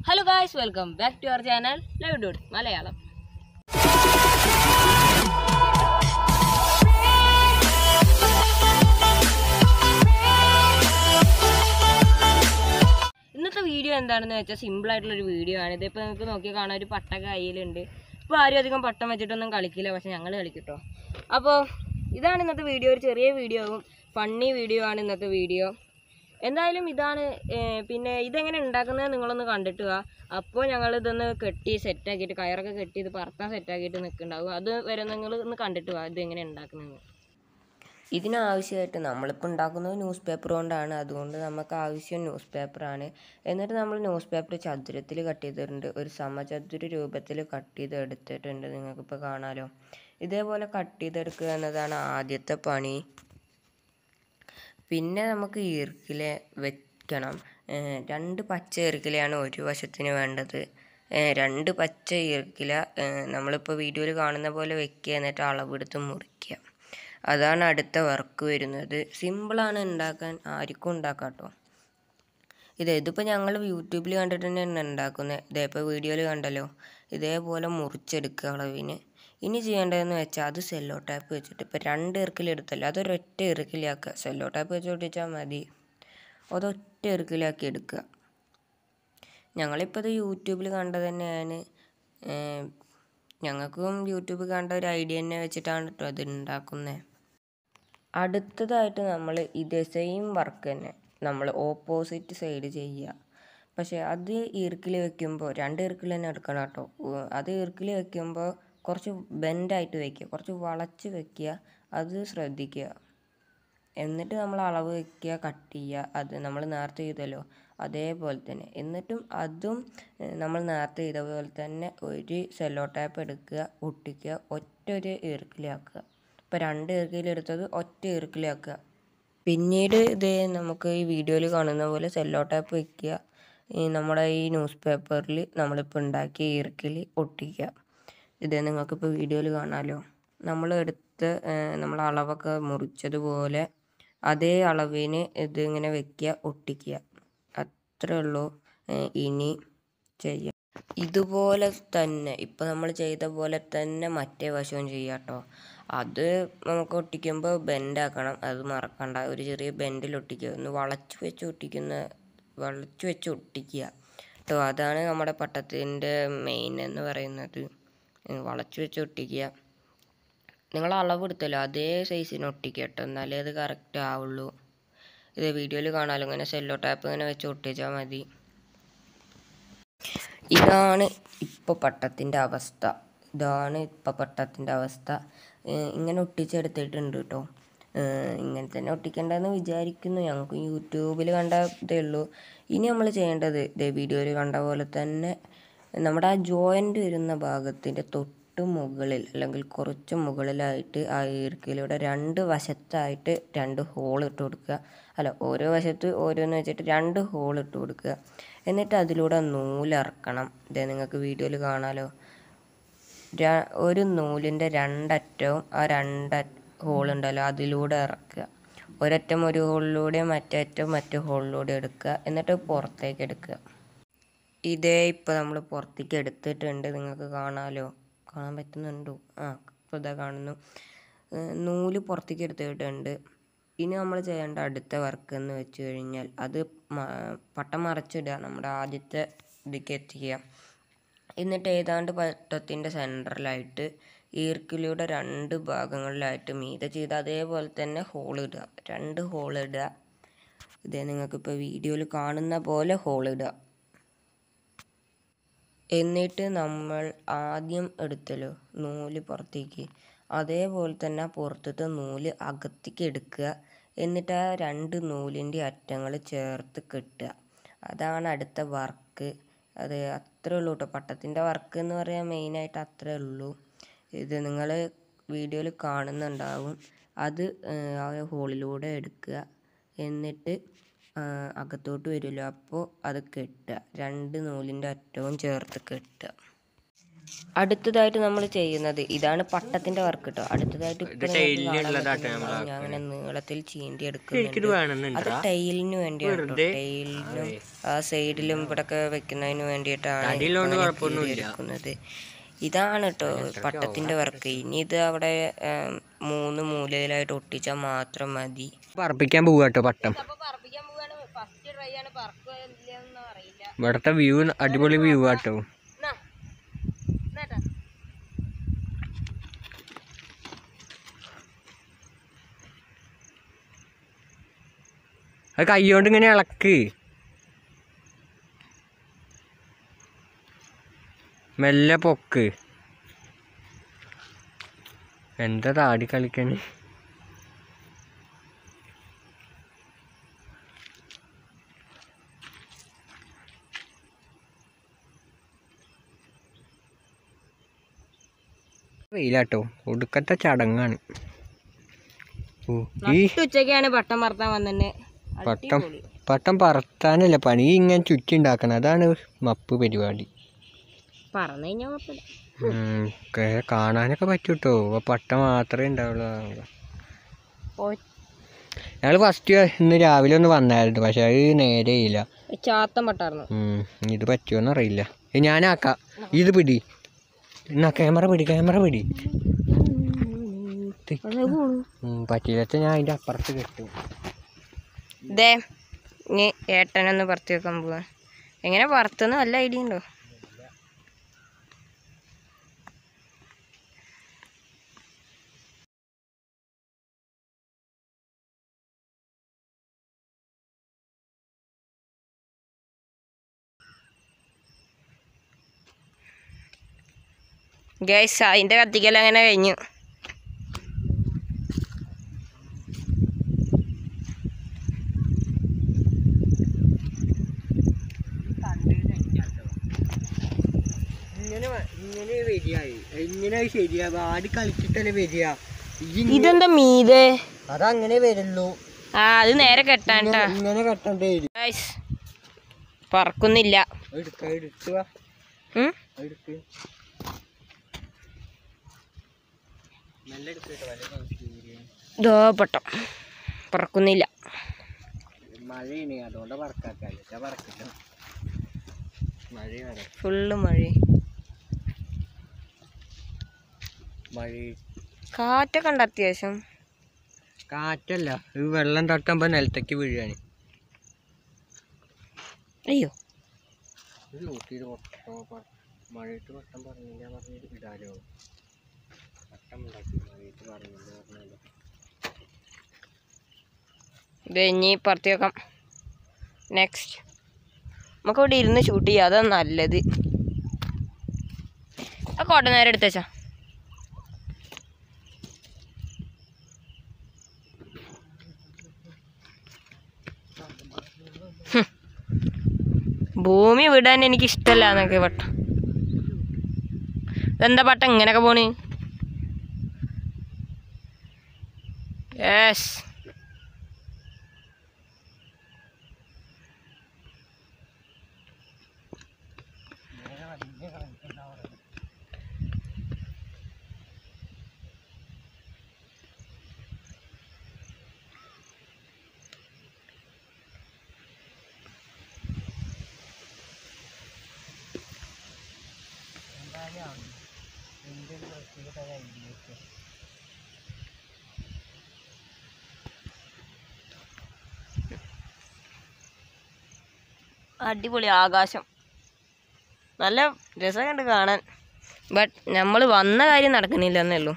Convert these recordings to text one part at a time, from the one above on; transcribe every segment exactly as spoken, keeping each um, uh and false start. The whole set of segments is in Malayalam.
Hello guys, welcome back to our channel DROID Malayalam. ഇന്നത്തെ വീഡിയോ എന്താണെന്ന് വെച്ചാൽ സിമ്പിൾ ആയിട്ടുള്ള ഒരു വീഡിയോ ആണ്. ഇതിപ്പോൾ നിങ്ങൾക്ക് നോക്കി കാണാൻ ഒരു പട്ട കയ്യിലുണ്ട്. ഇപ്പോൾ ആരും അധികം പട്ടം വെച്ചിട്ടൊന്നും കളിക്കില്ല, പക്ഷെ ഞങ്ങൾ കളിക്കട്ടോ. അപ്പോൾ ഇതാണ് ഇന്നത്തെ വീഡിയോ. ഒരു ചെറിയ വീഡിയോ ആവും, ഫണ്ണി വീഡിയോ ആണ് ഇന്നത്തെ വീഡിയോ. എന്തായാലും ഇതാണ്. പിന്നെ ഇതെങ്ങനെ ഉണ്ടാക്കുന്നത് നിങ്ങളൊന്ന് കണ്ടിട്ട് വാ. അപ്പോൾ ഞങ്ങൾ ഇതൊന്ന് കെട്ടി സെറ്റാക്കിയിട്ട് കയറൊക്കെ കെട്ടി ഇത് പറത്താൻ സെറ്റാക്കിയിട്ട് നിൽക്കുന്നുണ്ടാവും. അത് വരെ നിങ്ങൾ ഒന്ന് കണ്ടിട്ട് വാ ഇതെങ്ങനെ ഉണ്ടാക്കുന്നത്. ഇതിനാവശ്യമായിട്ട് നമ്മളിപ്പോൾ ഉണ്ടാക്കുന്നത് ന്യൂസ് പേപ്പർ കൊണ്ടാണ്. അതുകൊണ്ട് നമുക്ക് ആവശ്യം ന്യൂസ് പേപ്പറാണ്. എന്നിട്ട് നമ്മൾ ന്യൂസ് പേപ്പർ ചതുരത്തിൽ കട്ട് ചെയ്തിട്ടുണ്ട്. ഒരു സമചതുര രൂപത്തിൽ കട്ട് ചെയ്ത് എടുത്തിട്ടുണ്ട്. നിങ്ങൾക്കിപ്പോൾ കാണാമല്ലോ. ഇതേപോലെ കട്ട് ചെയ്തെടുക്കുക എന്നതാണ് ആദ്യത്തെ പണി. പിന്നെ നമുക്ക് ഈർക്കില വെക്കണം. രണ്ട് പച്ച ഈർക്കിലയാണ് ഒരു വശത്തിന് വേണ്ടത്. രണ്ട് പച്ച ഈർക്കില നമ്മളിപ്പോൾ വീഡിയോയിൽ കാണുന്ന പോലെ വെക്കുക, എന്നിട്ട് അളവെടുത്ത് മുറിക്കുക. അതാണ് അടുത്ത വർക്ക് വരുന്നത്. സിമ്പിളാണ് ഉണ്ടാക്കാൻ, ആർക്കും ഉണ്ടാക്കാം കേട്ടോ. ഇത് ഇതിപ്പോൾ ഞങ്ങൾ യൂട്യൂബിൽ കണ്ടിട്ട് തന്നെയാണ് ഉണ്ടാക്കുന്നത്. ഇതേപ്പോൾ വീഡിയോയിൽ കണ്ടല്ലോ. ഇതേപോലെ മുറിച്ചെടുക്കുക അളവിന്. ഇനി ചെയ്യേണ്ടതെന്ന് വെച്ചാൽ അത് സെല്ലോ ടാപ്പ് വെച്ചിട്ട് ഇപ്പോൾ രണ്ട് ഇറുക്കിലെടുത്തല്ലോ, അതൊരൊറ്റ ഇറുക്കിലാക്കുക. സെല്ലോ ടാപ്പ് വെച്ച് ഒട്ടിച്ചാൽ മതി. അതൊറ്റ ഇറുക്കിലാക്കി എടുക്കുക. ഞങ്ങളിപ്പോൾ ഇത് യൂട്യൂബിൽ കണ്ടത് തന്നെയാണ്. ഞങ്ങൾക്കും യൂട്യൂബ് കണ്ട ഒരു ഐഡിയ തന്നെ വെച്ചിട്ടാണ് കേട്ടോ അത് ഉണ്ടാക്കുന്നത്. അടുത്തതായിട്ട് നമ്മൾ ഇതേ സെയിം വർക്ക് തന്നെ നമ്മൾ ഓപ്പോസിറ്റ് സൈഡ് ചെയ്യുക. പക്ഷേ അത് ഈർക്കിൽ വെക്കുമ്പോൾ രണ്ട് ഈർക്കിൽ തന്നെ എടുക്കണം കേട്ടോ. അത് ഈർക്കിൽ വെക്കുമ്പോൾ കുറച്ച് ബെൻഡായിട്ട് വയ്ക്കുക, കുറച്ച് വളച്ച് വയ്ക്കുക. അത് ശ്രദ്ധിക്കുക. എന്നിട്ട് നമ്മൾ അളവ് വയ്ക്കുക, കട്ട് ചെയ്യുക. അത് നമ്മൾ നേരത്തെ ചെയ്തല്ലോ അതേപോലെ തന്നെ. എന്നിട്ടും അതും നമ്മൾ നേരത്തെ ചെയ്ത പോലെ തന്നെ ഒരു സെല്ലോ ടാപ്പ് എടുക്കുക, ഒട്ടിക്കുക, ഒറ്റ ഒരു ഈർക്കിലാക്കുക. ഇപ്പോൾ രണ്ട് ഈർക്കിലെടുത്തത് ഒറ്റ ഈർക്കിലാക്കുക. പിന്നീട് ഇത് നമുക്ക് ഈ വീഡിയോയിൽ കാണുന്ന പോലെ സെല്ലോ ടാപ്പ് വയ്ക്കുക. ഈ നമ്മുടെ ഈ ന്യൂസ് പേപ്പറിൽ നമ്മളിപ്പോൾ ഉണ്ടാക്കിയ ഈർക്കിൽ ഒട്ടിക്കുക. ഇത് നിങ്ങൾക്കിപ്പോൾ വീഡിയോയിൽ കാണാമല്ലോ. നമ്മൾ എടുത്ത് നമ്മൾ അളവൊക്കെ മുറിച്ചതുപോലെ അതേ അളവിന് ഇത് ഇങ്ങനെ വെക്കുക, ഒട്ടിക്കുക. അത്രേ ഉള്ളൂ. ഇനി ചെയ്യാം ഇതുപോലെ തന്നെ. ഇപ്പോൾ നമ്മൾ ചെയ്ത പോലെ തന്നെ മറ്റേ വശവും ചെയ്യാം കേട്ടോ. അത് നമുക്ക് ഒട്ടിക്കുമ്പോൾ ബെൻഡാക്കണം, അത് മറക്കണ്ട. ഒരു ചെറിയ ബെൻഡിൽ ഒട്ടിക്കുക. ഒന്ന് വളച്ച് വെച്ച് ഒട്ടിക്കുന്ന വളച്ച് വെച്ച് ഒട്ടിക്കുക കേട്ടോ. അതാണ് നമ്മുടെ പട്ടത്തിൻ്റെ മെയിൻ എന്ന് പറയുന്നത്. വളച്ച് വെച്ച് ഒട്ടിക്കുക. നിങ്ങൾ അളവെടുത്തല്ലോ അതേ സൈസിന് ഒട്ടിക്കുക കേട്ടോ, എന്നാലേ അത് കറക്റ്റ് ആവുള്ളൂ. ഇത് വീഡിയോയിൽ കാണാമല്ലോ. ഇങ്ങനെ സെല്ലോ ടാപ്പ് ഇങ്ങനെ വെച്ച് ഒട്ടിച്ചാൽ മതി. ഇതാണ് ഇപ്പോൾ പട്ടത്തിൻ്റെ അവസ്ഥ. ഇതാണ് ഇപ്പോൾ പട്ടത്തിൻ്റെ അവസ്ഥ. ഇങ്ങനെ ഒട്ടിച്ചെടുത്തിട്ടുണ്ട് കേട്ടോ. ഇങ്ങനെ തന്നെ ഒട്ടിക്കേണ്ടതെന്ന് വിചാരിക്കുന്നു. ഞങ്ങൾക്ക് യൂട്യൂബിൽ കണ്ടതേ ഉള്ളൂ. ഇനി നമ്മൾ ചെയ്യേണ്ടത് ഇതേ വീഡിയോയിൽ കണ്ട പോലെ തന്നെ നമ്മുടെ ആ ജോയിൻ്റ് വരുന്ന ഭാഗത്തിൻ്റെ തൊട്ട് മുകളിൽ അല്ലെങ്കിൽ കുറച്ച് മുകളിലായിട്ട് ആ ഈർക്കിലൂടെ രണ്ട് വശത്തായിട്ട് രണ്ട് ഹോൾ ഇട്ട് കൊടുക്കുക. അല്ല, ഓരോ വശത്ത് ഓരോന്ന് വെച്ചിട്ട് രണ്ട് ഹോൾ ഇട്ട് കൊടുക്കുക. എന്നിട്ട് അതിലൂടെ നൂലിറക്കണം. ഇതേ നിങ്ങൾക്ക് വീഡിയോയിൽ കാണാമല്ലോ. ഒരു നൂലിൻ്റെ രണ്ടറ്റവും ആ രണ്ട് ഹോളുണ്ടല്ലോ അതിലൂടെ ഇറക്കുക. ഒരറ്റം ഒരു ഹോളിലൂടെ മറ്റേ അറ്റം മറ്റു ഹോളിലൂടെ എടുക്കുക. എന്നിട്ട് പുറത്തേക്ക് എടുക്കുക. ഇതേ ഇപ്പോൾ നമ്മൾ പുറത്തേക്ക് എടുത്തിട്ടുണ്ട്. നിങ്ങൾക്ക് കാണാമല്ലോ. കാണാൻ പറ്റുന്നുണ്ടോ? ആ, ഇപ്പോൾ ഇതാ കാണുന്നു. നൂല് പുറത്തേക്ക് എടുത്തിട്ടുണ്ട്. ഇനി നമ്മൾ ചെയ്യേണ്ട അടുത്ത വർക്ക് എന്ന് വെച്ച് കഴിഞ്ഞാൽ അത് പട്ടം മറച്ചിടുക. നമ്മുടെ ആദ്യത്തെ ഇതിലേക്ക് എത്തിക്കുക. എന്നിട്ട് ഏതാണ്ട് പട്ടത്തിൻ്റെ സെൻറ്ററിലായിട്ട് ഈർക്കിലൂടെ രണ്ട് ഭാഗങ്ങളിലായിട്ട് മീതെ ചെയ്ത് അതേപോലെ തന്നെ ഹോൾ ഇടുക. രണ്ട് ഹോൾ ഇടുക. ഇതേ നിങ്ങൾക്കിപ്പോൾ വീഡിയോയിൽ കാണുന്ന പോലെ ഹോൾ ഇടുക. എന്നിട്ട് നമ്മൾ ആദ്യം എടുത്തല്ലോ നൂല് പുറത്തേക്ക്, അതേപോലെ തന്നെ പുറത്തത്തെ നൂല് അകത്തേക്ക് എടുക്കുക. എന്നിട്ട് ആ രണ്ട് നൂലിൻ്റെ അറ്റങ്ങൾ ചേർത്ത് കെട്ടുക. അതാണ് അടുത്ത വർക്ക്. അത് അത്രേ ഉള്ളൂ കേട്ടോ. പട്ടത്തിൻ്റെ വർക്ക് എന്ന് പറയാൻ മെയിനായിട്ട് അത്രേ ഉള്ളൂ. ഇത് നിങ്ങൾ വീഡിയോയിൽ കാണുന്നുണ്ടാവും. അത് ആ ഹോളിലൂടെ എടുക്കുക. എന്നിട്ട് അകത്തോട്ട് വരുമല്ലോ, അപ്പോൾ അത് കെട്ടുക. രണ്ട് നൂലിൻ്റെ അറ്റവും ചേർത്ത് കെട്ടുക. അടുത്തതായിട്ട് നമ്മൾ ചെയ്യുന്നത് ഇതാണ് പട്ടത്തിന്റെ വർക്ക് കേട്ടോ. അടുത്തതായിട്ട് ഞാൻ അങ്ങനെ നീളത്തിൽ ചീന്തി എടുക്കുന്നുണ്ട്. അത് ടൈലിന് വേണ്ടിയാണ്. ടൈലിനും ആ സൈഡിലും ഇവിടൊക്കെ വെക്കുന്നതിന് വേണ്ടിയിട്ടാണ് എടുക്കുന്നത്. ഇതാണ് കേട്ടോ പട്ടത്തിന്റെ വർക്ക്. ഇനി ഇത് അവിടെ മൂന്ന് മൂലയിലായിട്ട് ഒട്ടിച്ചാൽ മാത്രം മതി. പറപ്പിക്കാൻ പോവാ കേട്ടോ പട്ടം. ഇവിടത്തെ വ്യൂ അടിപൊളി വ്യൂ ആട്ടോ. അത് കൈകൊണ്ട് ഇങ്ങനെ ഇളക്ക്, മെല്ലെ പൊക്ക്. എന്താ താടി കളിക്കണേ? വെയിലാട്ടോ, ഒടുക്കത്തെ ചടങ്ങാണ്. ഉച്ചക്കാണ് പട്ടം പറത്താൻ വന്നെ. പട്ടം പട്ടം പറത്താനല്ല പണി, ഇങ്ങനെ ചുറ്റി ഉണ്ടാക്കണം. അതാണ് മപ്പ് പരിപാടി. പറഞ്ഞു കഴിഞ്ഞാൽ കാണാനൊക്കെ പറ്റൂട്ടോ. പട്ടം മാത്രമേ ഉണ്ടാവുള്ളൂ. ഞങ്ങള് ഫസ്റ്റ് ഇന്ന് രാവിലെ ഒന്ന് വന്നായിരുന്നു, പക്ഷെ അത് നേരെയില്ല. ചാത്തം പട്ടായിരുന്നു. ഇത് പറ്റുമോന്ന് അറിയില്ല. ഞാനാക്കാം. ഇത് പിടി എന്നാ, ക്യാമറ പിടി, ക്യാമറ പിടി. പറ്റിയില്ല, ഞാൻ അതിന്റെ അപ്പുറത്ത് കെട്ടും. ഇതേ ഇനി ഏട്ടനൊന്ന് പറത്തി വെക്കാൻ പോവാ. എങ്ങനെ പറത്തുന്ന വല്ല ഐഡിയ ഉണ്ടോ? ഗൈസ് അതിന്റെ കത്തിക്കൽ അങ്ങനെ കഴിഞ്ഞു. ഇതെന്താ മീതെ? അതങ്ങനെ വരുള്ളൂ. ആ അത് നേരെ കെട്ടാൻ ഇങ്ങനെ കെട്ടണ്ടേ. പറക്കുന്നില്ല. ദോ പട്ടം പറക്കുന്നില്ല. മഴയാണ്, അതുകൊണ്ട് പറക്കാക്ക. ഫുള്ള് മഴ. മഴ കാറ്റൊക്കെ ഉണ്ട് അത്യാവശ്യം. കാറ്റല്ല, ഇത് വെള്ളം തട്ടുമ്പോ നിലത്തേക്ക് വീഴാണ്. അയ്യോ മഴയത്ത് പട്ടം പറഞ്ഞില്ല പറഞ്ഞിട്ട് വിടാലോ. പട്ടം ഉണ്ടാക്കി മഴയത്ത് പറഞ്ഞില്ല പറഞ്ഞല്ലോ. ഇത് ഇനി പറത്തി വെക്കാം. നെക്സ്റ്റ് നമുക്ക് ഇവിടെ ഇരുന്ന് ഷൂട്ട് ചെയ്യാം, അതാണ് നല്ലത്. ആ കോട്ട നേരെ എടുത്തേച്ചാ. ഭൂമി വിടാൻ എനിക്ക് ഇഷ്ടമല്ല എന്നൊക്കെ പട്ടം. ഇതെന്താ പട്ടം ഇങ്ങനെയൊക്കെ പോണ്? യെസ് അടിപൊളി ആകാശം, നല്ല രസമുണ്ട് കാണാൻ. ബട്ട് നമ്മൾ വന്ന കാര്യം നടക്കുന്നില്ല എന്നേ ഉള്ളൂ.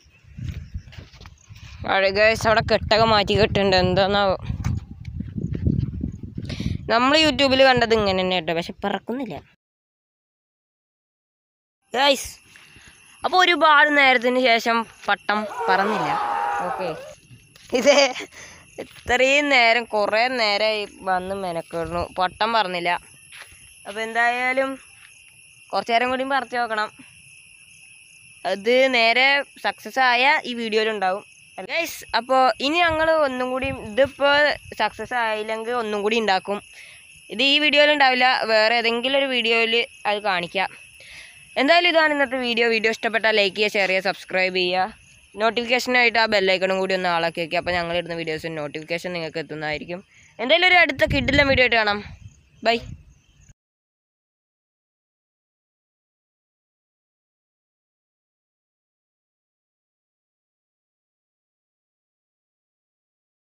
ഗൈസ് അവിടെ കെട്ടൊക്കെ മാറ്റി കെട്ടുണ്ട്, എന്താന്നാവോ. നമ്മൾ യൂട്യൂബിൽ കണ്ടത് ഇങ്ങനെ തന്നെ കേട്ടോ, പക്ഷെ പറക്കുന്നില്ല ഗൈസ്. അപ്പോൾ ഒരുപാട് നേരത്തിന് ശേഷം പട്ടം പറന്നില്ല. ഓക്കെ, ഇത് ഇത്രയും നേരം കുറേ നേരമായി വന്ന് മെനക്കിടുന്നു, പട്ടം പറന്നില്ല. അപ്പോൾ എന്തായാലും കുറച്ച് നേരം കൂടി പറിച്ച് നോക്കണം. അത് നേരെ സക്സസ് ആയ ഈ വീഡിയോയിലുണ്ടാവും ഗൈസ്. അപ്പോൾ ഇനി ഞങ്ങൾ ഒന്നും കൂടി, ഇതിപ്പോൾ സക്സസ് ആയില്ലെങ്കിൽ ഒന്നും കൂടി ഉണ്ടാക്കും. ഇത് ഈ വീഡിയോയിൽ ഉണ്ടാവില്ല, വേറെ ഏതെങ്കിലും ഒരു വീഡിയോയിൽ അത് കാണിക്കാം. എന്തായാലും ഇതാണ് ഇന്നത്തെ വീഡിയോ. വീഡിയോ ഇഷ്ടപ്പെട്ടാൽ ലൈക്ക് ചെയ്യുക, ഷെയർ ചെയ്യുക, സബ്സ്ക്രൈബ് ചെയ്യുക. നോട്ടിഫിക്കേഷനായിട്ട് ആ ബെല്ലൈക്കണും കൂടി ഒന്ന് ആളാക്കി വയ്ക്കുക. അപ്പോൾ ഞങ്ങളിടുന്ന വീഡിയോസിന് നോട്ടിഫിക്കേഷൻ നിങ്ങൾക്ക് എത്തുന്നതായിരിക്കും. എന്തായാലും ഒരു അടുത്ത കിഡിലെ വീഡിയോ ആയിട്ട് കാണാം. ബൈ.